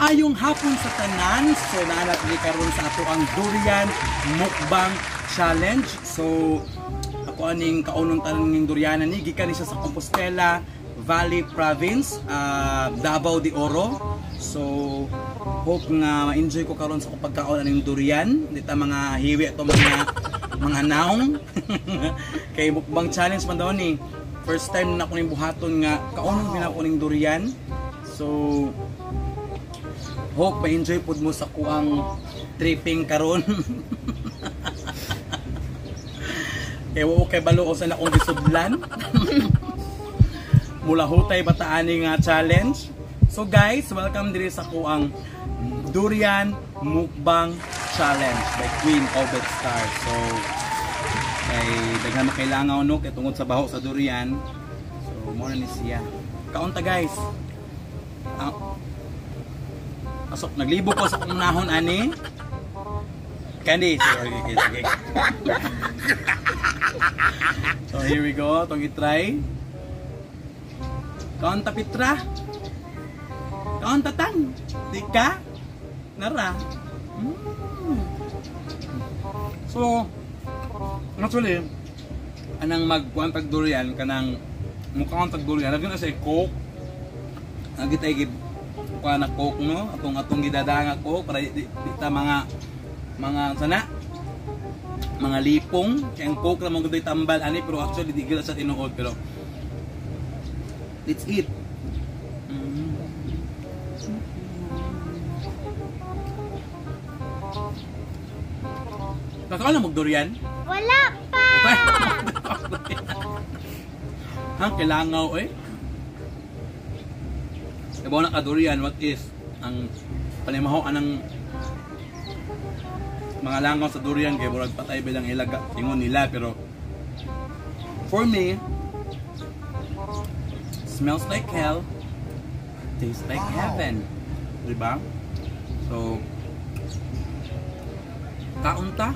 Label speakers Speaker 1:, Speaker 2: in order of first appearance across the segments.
Speaker 1: Maayong hapon sa tanan. So naanap ni karon sa ato ang durian mukbang challenge. So ako aning kaunong tanan ng durianan ni gikan ni siya sa Compostela Valley Province, Davao de Oro. So hope nga ma-enjoy ko karon sa pagkaon aning durian. Dita mga hiwi to mga naong. Kay mukbang challenge man daw ni. First time na ako ning buhaton nga kaunong binako ning durian. So hope ma-enjoy pud mo sa kuang tripping karon. Kaya kay balo ko sa akong gisudlan. Mula hutay bataani nga challenge. So guys, welcome diri sa kuang durian mukbang challenge by Queen Obet Star. So kay daghan na kailangan no kay tungod sa baho sa durian. So mo na ni siya. Kaunta guys. Asok naglibo ko sa akong nahon ani. Candy. Sige. So here we go. Tong i-try. Kaunta Pitra. Kaunta tang. Tika. Nara. So actually anang magkuan tag durian kanang mukhang tag durian lagi na sa coke. Lagi tay kuha na coke no atong gidadanga coke para di ta mga sana mga lipong kay ang coke ra mo gud tambal ani pero actually di gila sa tinuod pero let's eat. Nakakaon na mag-durian?
Speaker 2: Wala pa!
Speaker 1: Hang kailangaw eh. Ibaw na ka-durian, what is? Ang panimahoan ng mga langaw sa durian kaya murag patay bilang ilaga tingon nila pero for me smells like hell, tastes like heaven. Diba? So kaunta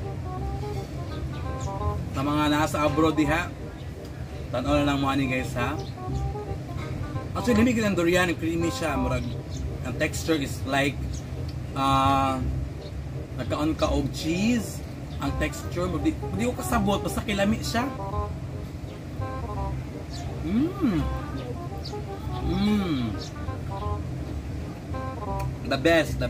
Speaker 1: sa mga nasa abroad diha tanaw na lang mo ani guys ha. Actually limig ng durian, creamy siya murag ang texture is like nagkaon ka og cheese ang texture di ko kasabot basta kilami siya. The best.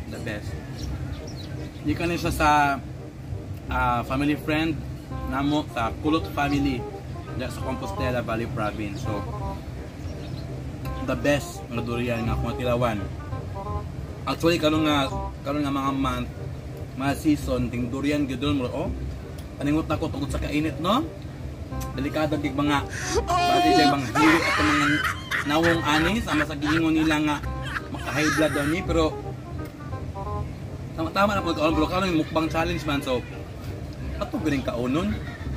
Speaker 1: Di ka na siya sa family friend namo sa Kulot family sa Compostela Valley Province. So the best nga durian nga akong tilawan. Actually karon nga mga month, mga season ting durian gidon mo paningot na ko tungod sa kainit no. Delikado gig mga bati sa mga hiwi at mga nawong ani sama sa giingon nila nga maka high blood daw ni pero tama na po kaon bro karon mukbang challenge man so ato galing kaunon.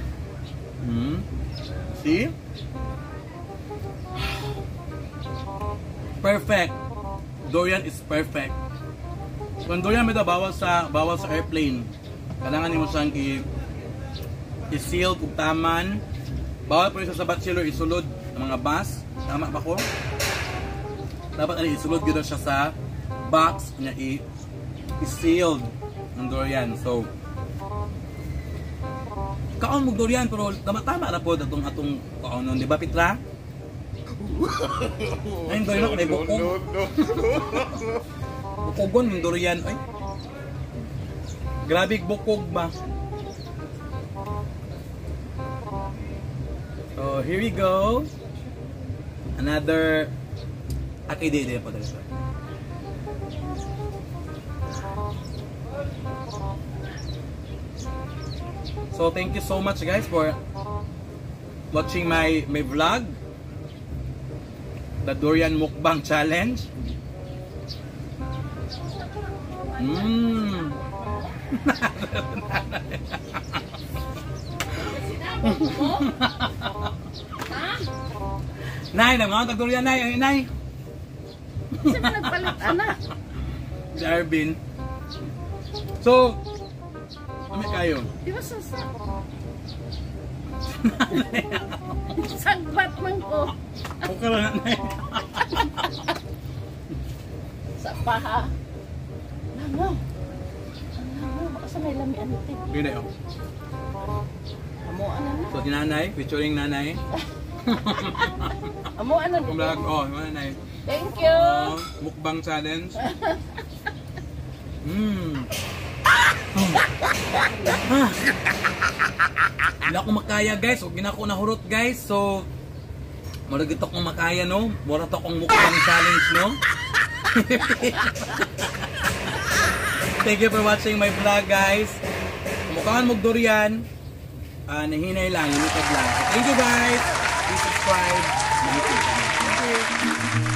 Speaker 1: See? Perfect. Durian is perfect. Kung durian may bawal sa airplane, kailangan nimo siyang i-seal kung taman. Bawal po siya sa bachelor isulod ang mga bus. Tama ba ko? Dapat isulod gito siya sa box niya i-sealed ng durian. So kaon mo durian pero tama na po atong kaonon, di ba Pitra? Ayun durian ako, may bukog. Bukogon yung durian. Ay. Grabe bukog ba? So here we go. Another akide po dito. So thank you so much guys for watching my vlog, the durian mukbang challenge. Nay, nang durian nay.
Speaker 2: Sino nagpalit anak?
Speaker 1: Si Arvin. So kami kayo.
Speaker 2: Di ba sasa? Sagbat man ko.
Speaker 1: Okay lang na.
Speaker 2: Sa pa ha. Langaw. Asa may lami ano tin?
Speaker 1: Pwede oh.
Speaker 2: Amo ano na?
Speaker 1: So, si nanay, featuring nanay.
Speaker 2: Amo ano
Speaker 1: Kung
Speaker 2: din?
Speaker 1: vlog, oh, nanay.
Speaker 2: Thank you.
Speaker 1: Oh, mukbang challenge. Wala akong makaya guys, huwag na ako nahurot guys. So, mura gito kong makaya no. Mura to akong mukbang challenge no. Thank you for watching my vlog guys. Mukhaan mong durian. Nahinay lang, limited lang. So, thank you guys. Please subscribe. Thank you.